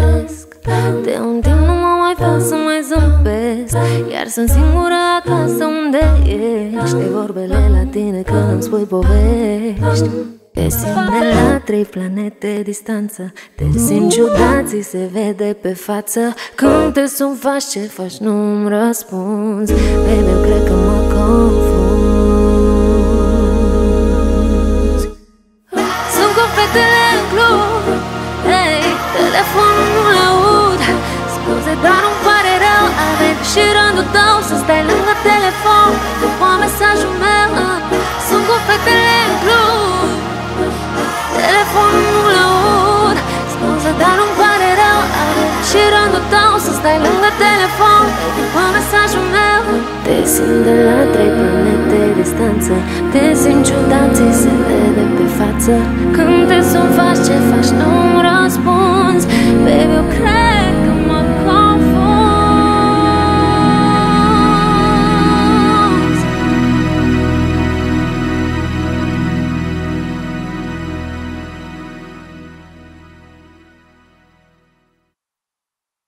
iubesc. De un timp nu mă mai fac să mai zâmbesc, iar sunt singură acasă unde ești. De vorbele la tine că nu-mi spui povești. Te simt de la 3 planete distanță, te simt ciudat, ți se vede pe față. Când te sun, faci ce faci, nu-mi răspunzi. Baby, eu cred că mă confunzi. Sunt cu fetele în club, hey, telefonul nu-l aud. Scuze, dar nu-mi pare rău, a venit și rândul tău să stai lângă telefon după mesajul meu. Sunt cu fetele în club, telefonul nu-l aud. Scuze, dar nu-mi pare rău, a venit și rândul tău să stai lângă telefon după mesajul meu. Te simt de la 3 planete distanță, te simt ciudat, ți se vede pe față. Când te sun, faci ce faci, nu-mi răspunzi. Baby, eu